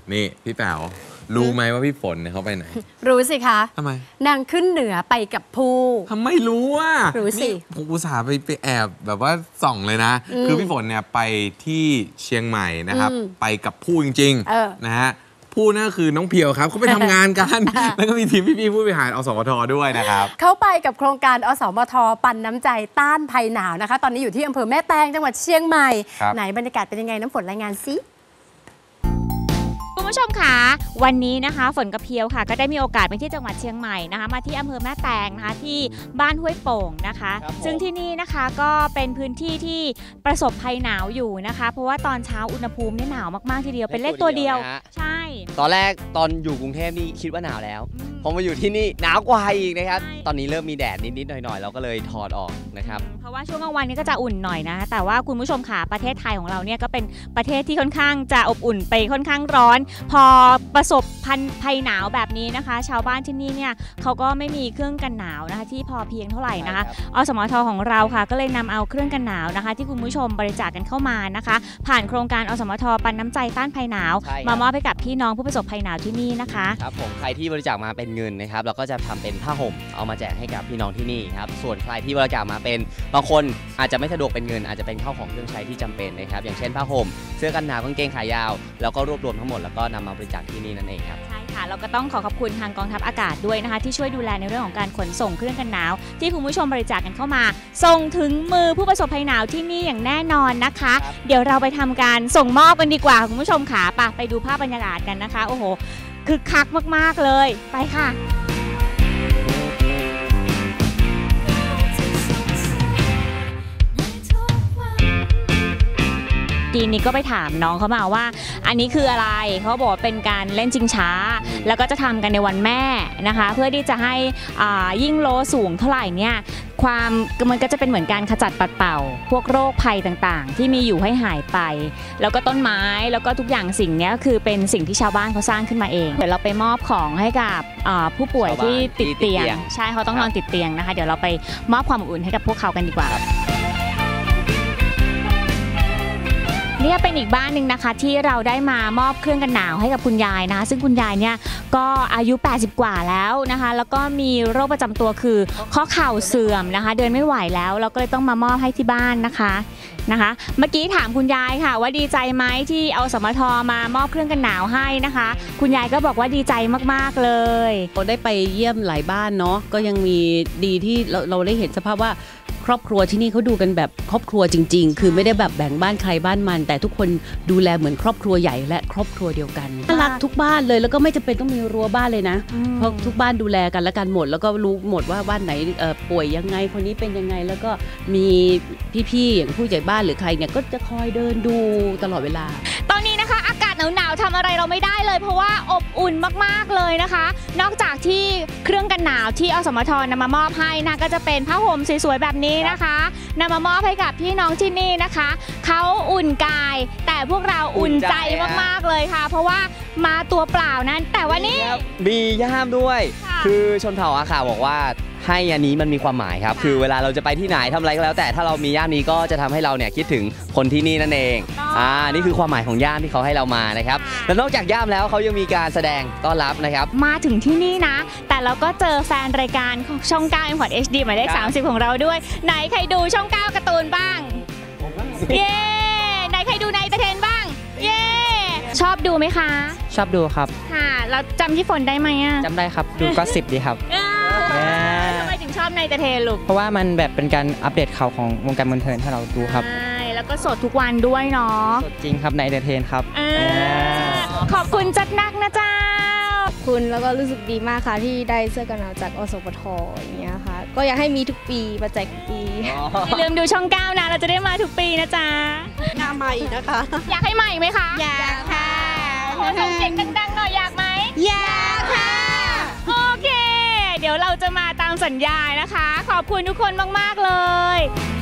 นี่พี่แป๋วรู้ไหมว่าพี่ฝนเนี่ยเขาไปไหนรู้สิคะทำไมนางขึ้นเหนือไปกับผู้ทำไมรู้อ่ะรู้สิผมอุตส่าห์ไปแอบแบบว่าส่องเลยนะคือพี่ฝนเนี่ยไปที่เชียงใหม่นะครับไปกับผู้จริงๆนะฮะผู้นั่นคือน้องเพียวครับเขาไปทำงานกัน แล้วก็มีทีมพี่ๆผู้บริหารอสมทด้วยนะครับเขาไปกับโครงการอสมทปันน้ำใจต้านภัยหนาวนะคะตอนนี้อยู่ที่อำเภอแม่แตงจังหวัดเชียงใหม่ไหนบรรยากาศเป็นยังไงน้ำฝนรายงานซิคุณผู้ชมค่ะวันนี้นะคะฝนกับเพียวค่ะก็ได้มีโอกาสไปที่จังหวัดเชียงใหม่นะคะมาที่อำเภอแม่แตงนะคะที่บ้านห้วยโป่งนะคะซึ่งที่นี่นะคะก็เป็นพื้นที่ที่ประสบภัยหนาวอยู่นะคะเพราะว่าตอนเช้าอุณหภูมินี่หนาวมากๆทีเดียวเป็นเลขตัวเดียวใช่ตอนแรกตอนอยู่กรุงเทพนี่คิดว่าหนาวแล้วพอมาอยู่ที่นี่หนาวกว่าอีกนะครับตอนนี้เริ่มมีแดดนิดๆหน่อยๆเราก็เลยถอดออกนะครับเพราะว่าช่วงกลางวันนี้ก็จะอุ่นหน่อยนะแต่ว่าคุณผู้ชมค่ะประเทศไทยของเราเนี่ยก็เป็นประเทศที่ค่อนข้างจะอบอุ่นไปค่อนข้างร้อนพอประสบภัยหนาวแบบนี้นะคะชาวบ้านที่นี่เนี่ยเขาก็ไม่มีเครื่องกันหนาวนะคะที่พอเพียงเท่าไหร่นะคะอสมทของเราค่ะก็เลยนำเอาเครื่องกันหนาวนะคะที่คุณผู้ชมบริจาคกันเข้ามานะคะผ่านโครงการอสมทปันน้ำใจต้านภัยหนาวมามอบให้กับพี่น้องผู้ประสบภัยหนาวที่นี่นะคะครับผมใครที่บริจาคมาเป็นเงินนะครับเราก็จะทำเป็นผ้าห่มเอามาแจกให้กับพี่น้องที่นี่ครับส่วนใครที่บริจาคมาเป็นบางคนอาจจะไม่สะดวกเป็นเงินอาจจะเป็นข้าวของเครื่องใช้ที่จำเป็นนะครับอย่างเช่นผ้าห่มเสื้อกันหนาวกางเกงขายาวแล้วก็รวบรวมทั้งหมดแล้วก็นำมาบริจาคที่นี่นั่นเองครับใช่ค่ะเราก็ต้องขอบคุณทางกองทัพอากาศด้วยนะคะที่ช่วยดูแลในเรื่องของการขนส่งเครื่องกันหนาวที่คุณผู้ชมบริจาคกันเข้ามาส่งถึงมือผู้ประสบภัยหนาวที่นี่อย่างแน่นอนนะคะเดี๋ยวเราไปทำการส่งมอบกันดีกว่าคุณผู้ชมขาไปดูภาพบรรยากาศกันนะคะโอ้โหคึกคักมากๆเลยไปค่ะทีนี้ก็ไปถามน้องเขามาว่าอันนี้คืออะไรเขาบอกเป็นการเล่นชิงช้าแล้วก็จะทำกันในวันแม่นะคะเพื่อที่จะให้ยิ่งโลสูงเท่าไหร่เนี่ยมันก็จะเป็นเหมือนการขจัดปัดเป่าพวกโรคภัยต่างๆที่มีอยู่ให้หายไปแล้วก็ต้นไม้แล้วก็ทุกอย่างสิ่งนี้คือเป็นสิ่งที่ชาวบ้านเขาสร้างขึ้นมาเองเดี๋ยวเราไปมอบของให้กับผู้ป่วยที่ติดเตียงใช่เขาต้องนอนติดเตียงนะคะเดี๋ยวเราไปมอบความอบอุ่นให้กับพวกเขากันดีกว่านี่เป็นอีกบ้านหนึ่งนะคะที่เราได้มามอบเครื่องกันหนาวให้กับคุณยายนะคะซึ่งคุณยายเนี่ยก็อายุ80กว่าแล้วนะคะแล้วก็มีโรคประจำตัวคือข้อเข่าเสื่อมนะคะเดินไม่ไหวแล้วเราก็เลยต้องมามอบให้ที่บ้านนะคะเมื่อกี้ถามคุณยายค่ะว่าดีใจไหมที่เอาสมทมามอบเครื่องกันหนาวให้นะคะคุณยายก็บอกว่าดีใจมากๆเลยเราได้ไปเยี่ยมหลายบ้านเนาะก็ยังมีดีที่เราได้เห็นสภาพว่าครอบครัวที่นี่เขาดูกันแบบครอบครัวจริงๆคือไม่ได้แบบแบ่งบ้านใครบ้านมันแต่ทุกคนดูแลเหมือนครอบครัวใหญ่และครอบครัวเดียวกันรักทุกบ้านเลยแล้วก็ไม่จำเป็นต้องมีรั้วบ้านเลยนะเพราะทุกบ้านดูแลกันและกันหมดแล้วก็รู้หมดว่าบ้านไหนป่วยยังไงคนนี้เป็นยังไงแล้วก็มีพี่ๆอย่างผู้ใหญ่บ้านหรือใครเนี่ยก็จะคอยเดินดูตลอดเวลาตอนนี้นะคะอากาศหนาวๆทำอะไรเราไม่ได้เลยเพราะว่าอบอุ่นมากๆเลยนะคะนอกจากที่เครื่องกันหนาวที่อสมทนำมามอบให้นะก็จะเป็นผ้าห่มสวยๆแบบนี้นะคะนำมามอบให้กับพี่น้องที่นี่นะคะเขาอุ่นกายแต่พวกเราอุ่นใจมากๆเลยค่ะเพราะว่ามาตัวเปล่านั้นแต่ว่านี่มีย่ามด้วยคือชนเผ่าอาขาบอกว่าให้อันนี้มันมีความหมายครับคือเวลาเราจะไปที่ไหนทำอะไรก็แล้วแต่ถ้าเรามีย่ามนี้ก็จะทำให้เราเนี่ยคิดถึงคนที่นี่นั่นเองนี่คือความหมายของย่ามที่เขาให้เรามานะครับแล้วนอกจากย่ามแล้วเขายังมีการแสดงต้อนรับนะครับมาถึงที่นี่นะแต่เราก็เจอแฟนรายการของช่อง9 M-Port HD หมายเลข30ของเราด้วยไหนใครดูช่อง9การ์ตูนบ้างเย้ไหนใครดูในเตเทนบ้างเย้ชอบดูไหมคะชอบดูครับค่ะแล้วจำที่ฝนได้ไหมอ่ะจำได้ครับดูก็10ดีครับทำไมถึงชอบในเตเทนลูกเพราะว่ามันแบบเป็นการอัปเดตข่าวของวงการบันเทิงให้เราดูครับใช่แล้วก็สดทุกวันด้วยเนาะสดจริงครับในเตเทนครับขอบคุณจัดนักนะจ๊ะขอบคุณแล้วก็รู้สึกดีมากค่ะที่ได้เสื้อกันหนาวจากอสมทอย่างเงี้ยค่ะก็อยากให้มีทุกปีมาแจกทุกปีอย่าลืมดูช่อง9นะเราจะได้มาทุกปีนะจ๊ะน่ามาอีกนะคะอยากให้มาอีกไหมคะอยากค่ะขอส่งเสียงดังๆหน่อยอยากไหมอยากค่ะโอเคเดี๋ยวเราจะมาตามสัญญานะคะขอบคุณทุกคนมากๆเลย